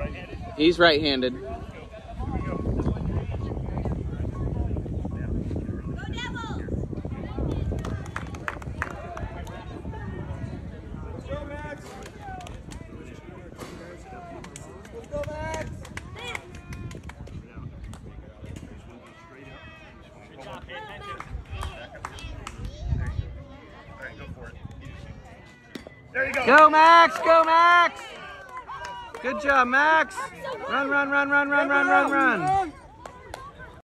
He's right-handed. There you go. Go, Max! Go, Max! Good job, Max! Run, run, run, run, run, run, run, run!